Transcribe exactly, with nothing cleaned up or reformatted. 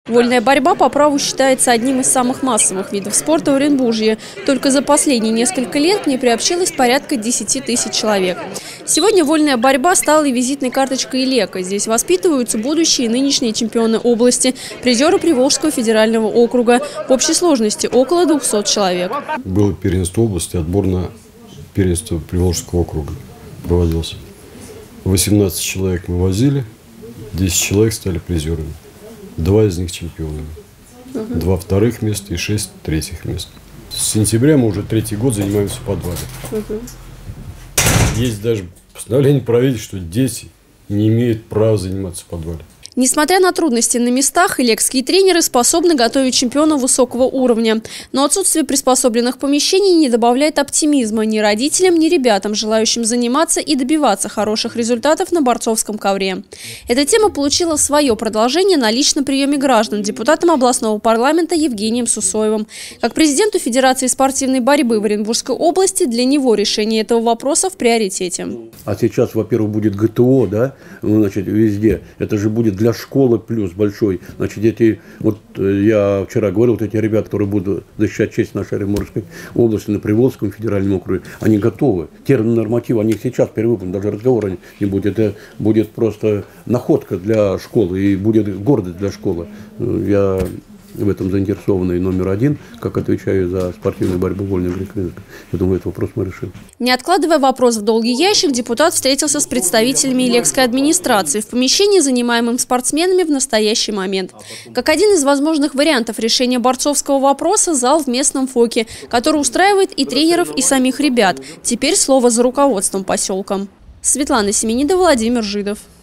Вольная борьба по праву считается одним из самых массовых видов спорта в Оренбуржье. Только за последние несколько лет к ней приобщилось порядка десяти тысяч человек. Сегодня вольная борьба стала и визитной карточкой ИЛЕКа. Здесь воспитываются будущие и нынешние чемпионы области, призеры Приволжского федерального округа. В общей сложности около двухсот человек. Было первенство области, отбор на первенство Приволжского округа проводился. восемнадцать человек мы возили, десять человек стали призерами. Два из них чемпионами. Угу. Два вторых места и шесть третьих мест. С сентября мы уже третий год занимаемся в подвале. Угу. Есть даже постановление правительства, что дети не имеют права заниматься в подвале. Несмотря на трудности на местах, илекские тренеры способны готовить чемпионов высокого уровня. Но отсутствие приспособленных помещений не добавляет оптимизма ни родителям, ни ребятам, желающим заниматься и добиваться хороших результатов на борцовском ковре. Эта тема получила свое продолжение на личном приеме граждан депутатом областного парламента Евгением Сусоевым. Как президенту Федерации спортивной борьбы в Оренбургской области, для него решение этого вопроса в приоритете. А сейчас, во-первых, будет ГТО, да, значит, везде. Это же будет для школы плюс большой. Значит, эти, вот я вчера говорил, вот эти ребята, которые будут защищать честь нашей Оренбургской области на Приволжском федеральном округе, они готовы. Термины нормативы, они сейчас перевыполнены, даже разговора не будет. Это будет просто находка для школы и будет гордость для школы. Я в этом заинтересованный номер один, как отвечаю за спортивную борьбу вольной греко-римской. Я думаю, этот вопрос мы решим. Не откладывая вопрос в долгий ящик, депутат встретился с представителями илекской администрации в помещении, занимаемом спортсменами в настоящий момент. Как один из возможных вариантов решения борцовского вопроса, зал в местном ФОКе, который устраивает и тренеров, и самих ребят. Теперь слово за руководством поселка. Светлана Семенидова, Владимир Жидов.